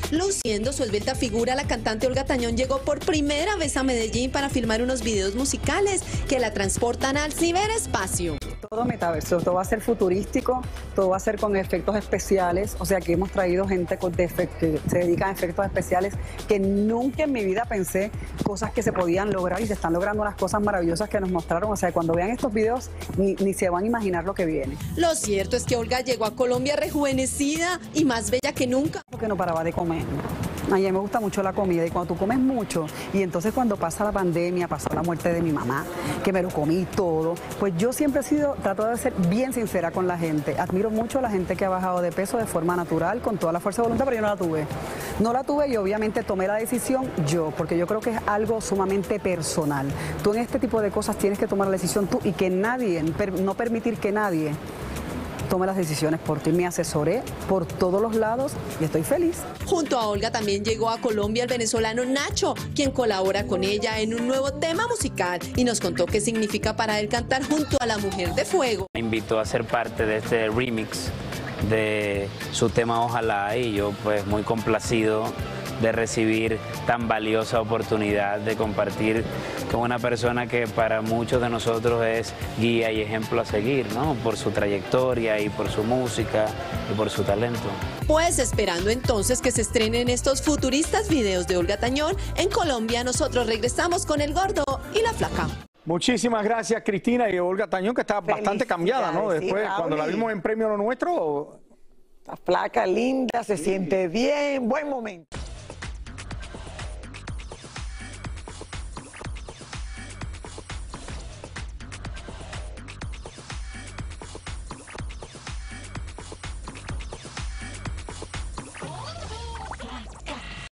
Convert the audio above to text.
Luciendo su esbelta figura, la cantante Olga Tañón llegó por primera vez a Medellín para filmar unos videos musicales que la transportan al ciberespacio. Todo metaverso, todo va a ser futurístico, todo va a ser con efectos especiales, o sea, aquí hemos traído gente que se dedica a efectos especiales, que nunca en mi vida pensé cosas que se podían lograr y se están logrando unas cosas maravillosas que nos mostraron, o sea, cuando vean estos videos ni se van a imaginar lo que viene. Lo cierto es que Olga llegó a Colombia rejuvenecida y más bella que nunca. Porque no paraba de comer. A mí me gusta mucho la comida y cuando tú comes mucho y entonces cuando pasa la pandemia, pasó la muerte de mi mamá, que me lo comí todo, pues yo siempre trato de ser bien sincera con la gente. Admiro mucho a la gente que ha bajado de peso de forma natural, con toda la fuerza de voluntad, pero yo no la tuve. No la tuve y obviamente tomé la decisión yo, porque yo creo que es algo sumamente personal. Tú en este tipo de cosas tienes que tomar la decisión tú y que nadie, no permitir que nadie tome las decisiones por ti. Me asesoré por todos los lados y estoy feliz. Junto a Olga también llegó a Colombia el venezolano Nacho, quien colabora con ella en un nuevo tema musical y nos contó qué significa para él cantar junto a la Mujer de Fuego. Me invitó a ser parte de este remix de su tema Ojalá y yo pues muy complacido de recibir tan valiosa oportunidad de compartir con una persona que para muchos de nosotros es guía y ejemplo a seguir, ¿no? Por su trayectoria y por su música y por su talento. Pues esperando entonces que se estrenen estos futuristas videos de Olga Tañón en Colombia, nosotros regresamos con El Gordo y la Flaca. Muchísimas gracias, Cristina, y Olga Tañón, que está bastante cambiada, ¿no? Después, sí, cuando la vimos en Premio Lo Nuestro. La flaca linda, se siente bien, buen momento.